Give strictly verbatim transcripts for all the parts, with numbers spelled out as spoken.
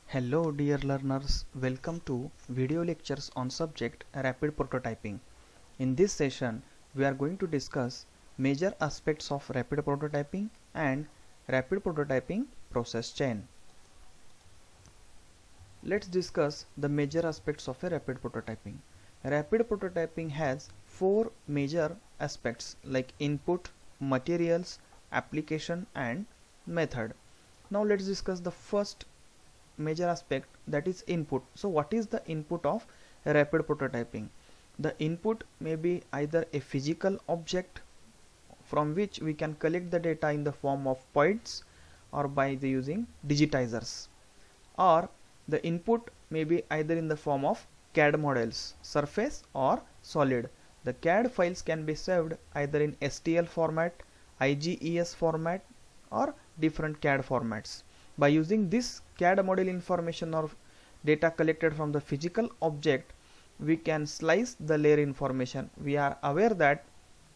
Hello dear learners, welcome to video lectures on subject rapid prototyping. In this session, we are going to discuss major aspects of rapid prototyping and rapid prototyping process chain. Let's discuss the major aspects of a rapid prototyping. Rapid prototyping has four major aspects like input, materials, application and method. Now let's discuss the first major aspect, that is input. So what is the input of rapid prototyping? The input may be either a physical object from which we can collect the data in the form of points or by the using digitizers, or the input may be either in the form of C A D models, surface or solid. The C A D files can be saved either in S T L format, I G E S format or different C A D formats. By using this C A D model information or data collected from the physical object, we can slice the layer information. We are aware that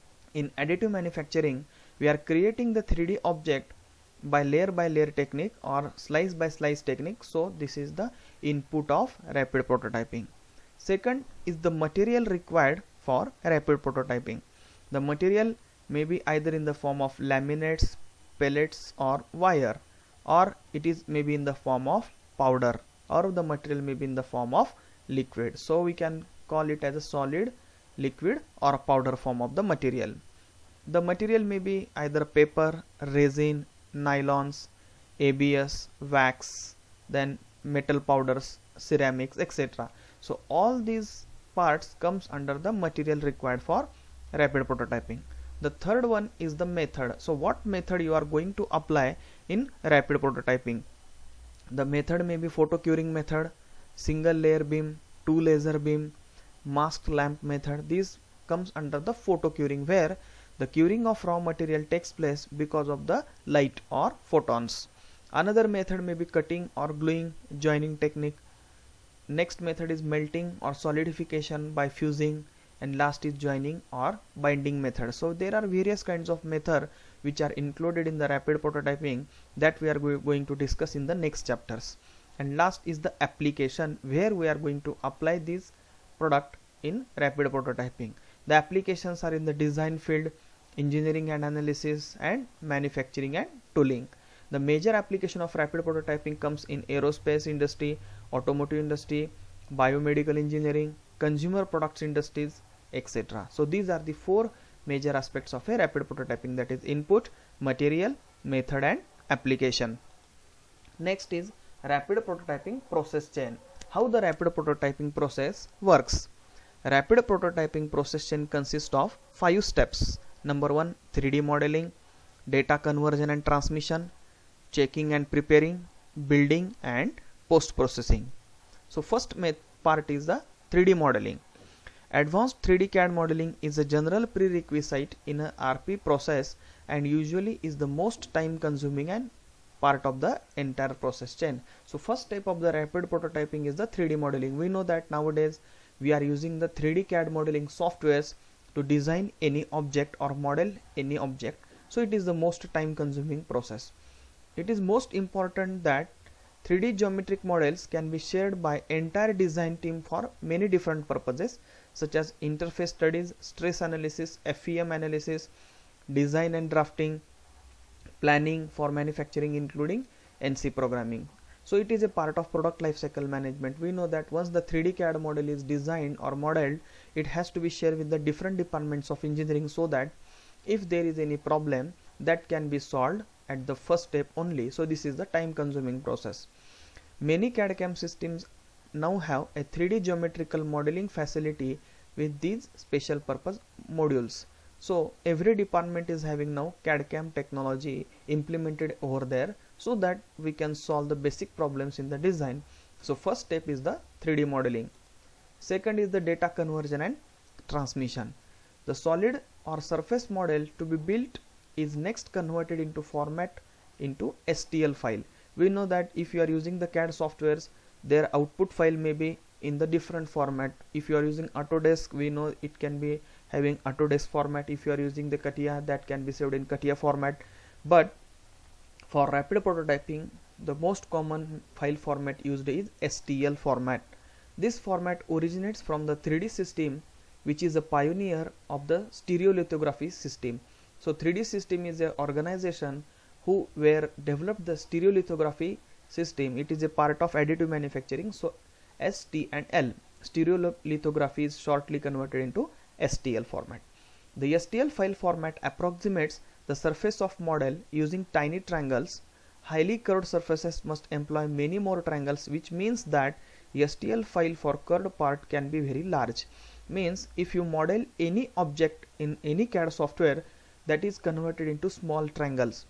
in additive manufacturing, we are creating the three D object by layer by layer technique or slice by slice technique. So this is the input of rapid prototyping. Second is the material required for rapid prototyping. The material may be either in the form of laminates, pellets or wire, or it is maybe in the form of powder, or the material may be in the form of liquid. So we can call it as a solid, liquid or powder form of the material. The material may be either paper, resin, nylons, A B S, wax, then metal powders, ceramics, et cetera. So all these parts comes under the material required for rapid prototyping. The third one is the method. So what method you are going to apply in rapid prototyping? The method may be photo curing method, single layer beam, two laser beam, masked lamp method. These comes under the photo curing, where the curing of raw material takes place because of the light or photons. Another method may be cutting or gluing, joining technique. Next method is melting or solidification by fusing, and last is joining or binding method. So there are various kinds of method which are included in the rapid prototyping that we are go going to discuss in the next chapters. And last is the application, where we are going to apply this product in rapid prototyping. The applications are in the design field, engineering and analysis, and manufacturing and tooling. The major application of rapid prototyping comes in aerospace industry, automotive industry, biomedical engineering, consumer products industries, et cetera. So these are the four major aspects of a rapid prototyping, that is input, material, method and application. Next is rapid prototyping process chain. How the rapid prototyping process works? Rapid prototyping process chain consists of five steps. Number one, three D modeling, data conversion and transmission, checking and preparing, building and post processing. So first part is the three D modeling. Advanced three D C A D modeling is a general prerequisite in a R P process and usually is the most time consuming and part of the entire process chain. So first step of the rapid prototyping is the three D modeling. We know that nowadays we are using the three D C A D modeling softwares to design any object or model any object. So it is the most time consuming process. It is most important that three D geometric models can be shared by entire design team for many different purposes, such as interface studies, stress analysis, F E M analysis, design and drafting, planning for manufacturing including N C programming. So it is a part of product lifecycle management. We know that once the three D C A D model is designed or modeled, it has to be shared with the different departments of engineering, so that if there is any problem, that can be solved at the first step only. So this is the time consuming process. Many C A D C A M systems now have a three D geometrical modeling facility with these special purpose modules. So every department is having now C A D C A M technology implemented over there, so that we can solve the basic problems in the design. So first step is the three D modeling. Second is the data conversion and transmission. The solid or surface model to be built is next converted into format into S T L file. We know that if you are using the C A D softwares, their output file may be in the different format. If you are using Autodesk, we know it can be having Autodesk format. If you are using the CATIA, that can be saved in CATIA format. But for rapid prototyping, the most common file format used is S T L format. This format originates from the three D system, which is a pioneer of the stereolithography system. So three D system is an organization who were developed the stereolithography system. It is a part of additive manufacturing. So S T and L, stereolithography, is shortly converted into S T L format. The S T L file format approximates the surface of model using tiny triangles. Highly curved surfaces must employ many more triangles, which means that S T L file for curved part can be very large. Means if you model any object in any C A D software, that is converted into small triangles,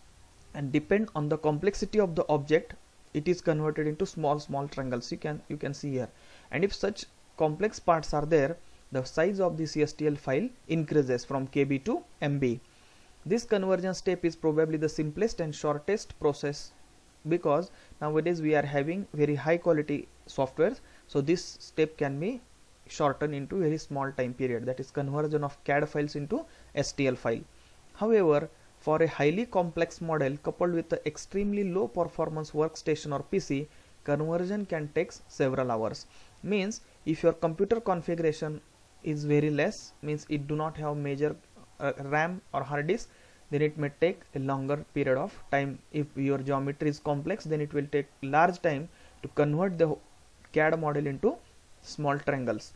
and depend on the complexity of the object, it is converted into small small triangles. You can you can see here, and if such complex parts are there, the size of this S T L file increases from K B to M B. This conversion step is probably the simplest and shortest process, because nowadays we are having very high quality software, so this step can be shortened into very small time period, that is conversion of C A D files into S T L file. However, for a highly complex model coupled with an extremely low performance workstation or P C, conversion can take several hours. Means if your computer configuration is very less, means it do not have major uh, RAM or hard disk, then it may take a longer period of time. If your geometry is complex, then it will take large time to convert the C A D model into small triangles.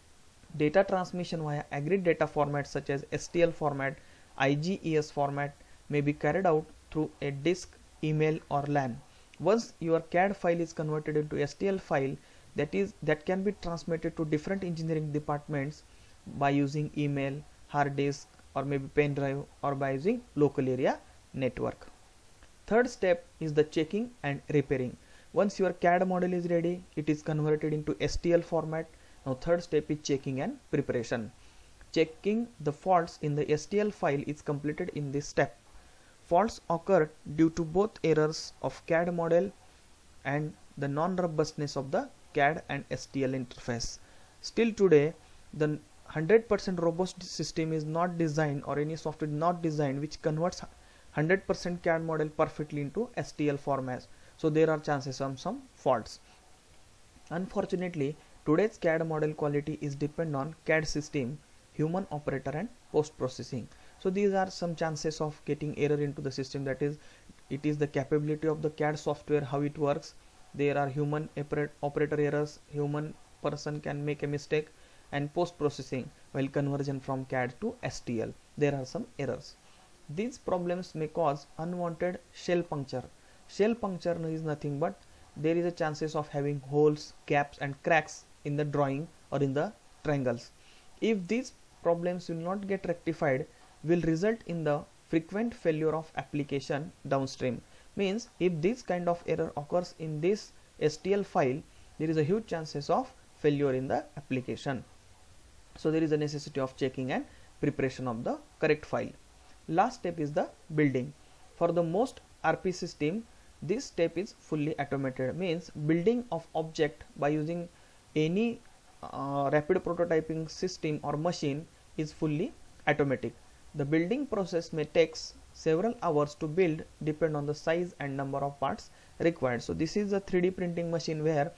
Data transmission via agreed data formats such as S T L format, I G E S format may be carried out through a disk, email or LAN. Once your C A D file is converted into S T L file, that is that can be transmitted to different engineering departments by using email, hard disk or maybe pen drive, or by using local area network. Third step is the checking and repairing. Once your C A D model is ready, it is converted into S T L format. Now third step is checking and preparation. Checking the faults in the S T L file is completed in this step. Faults occur due to both errors of C A D model and the non-robustness of the C A D and S T L interface. Still today, the one hundred percent robust system is not designed, or any software not designed which converts one hundred percent C A D model perfectly into S T L format. So there are chances of some faults. Unfortunately, today's C A D model quality is depend on C A D system, human operator and post-processing. So these are some chances of getting error into the system. That is, it is the capability of the C A D software, how it works. There are human operator errors, human person can make a mistake, and post-processing while conversion from C A D to S T L, there are some errors. These problems may cause unwanted shell puncture. Shell puncture is nothing but there is a chances of having holes, gaps and cracks in the drawing or in the triangles. If these problems will not get rectified, will result in the frequent failure of application downstream. Means if this kind of error occurs in this S T L file, there is a huge chances of failure in the application. So there is a necessity of checking and preparation of the correct file. Last step is the building. For the most R P system, this step is fully automated. Means building of object by using any uh, rapid prototyping system or machine is fully automatic. The building process may take several hours to build, depend on the size and number of parts required. So this is a three D printing machine where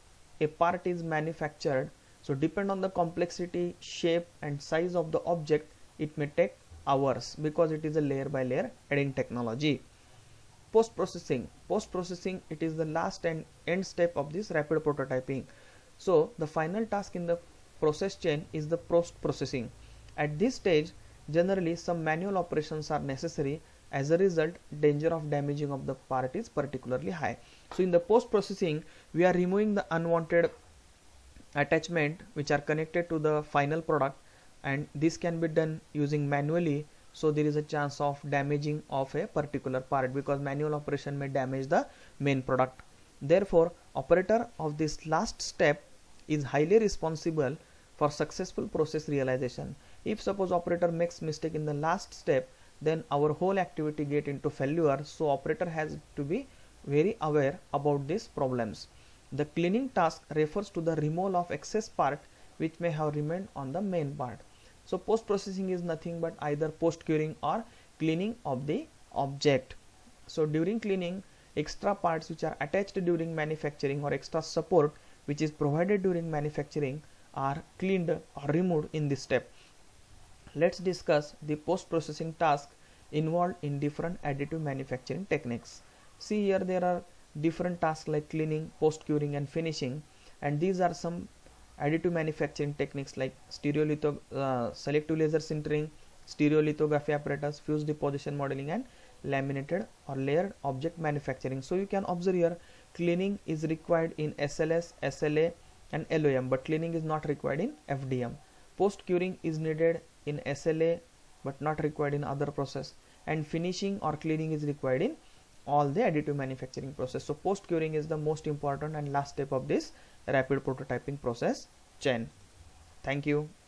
a part is manufactured. So depend on the complexity, shape and size of the object, it may take hours, because it is a layer by layer adding technology. Post processing. Post processing, it is the last and end step of this rapid prototyping. So the final task in the process chain is the post processing. At this stage, generally some manual operations are necessary. As a result, danger of damaging of the part is particularly high. So in the post processing, we are removing the unwanted attachment which are connected to the final product, and this can be done using manually. So there is a chance of damaging of a particular part, because manual operation may damage the main product. Therefore, operator of this last step is highly responsible for successful process realization. If suppose operator makes mistake in the last step, then our whole activity get into failure. So operator has to be very aware about these problems. The cleaning task refers to the removal of excess part which may have remained on the main part. So post processing is nothing but either post curing or cleaning of the object. So during cleaning, extra parts which are attached during manufacturing or extra support which is provided during manufacturing are cleaned or removed in this step. Let's discuss the post-processing task involved in different additive manufacturing techniques. See here there are different tasks like cleaning, post-curing and finishing, and these are some additive manufacturing techniques like stereolitho uh, selective laser sintering, stereolithography apparatus, fused deposition modeling and laminated or layered object manufacturing. So you can observe here cleaning is required in S L S, S L A and L O M, but cleaning is not required in F D M. Post curing is needed in S L A but not required in other process, and finishing or cleaning is required in all the additive manufacturing process. So post curing is the most important and last step of this rapid prototyping process chain. Thank you.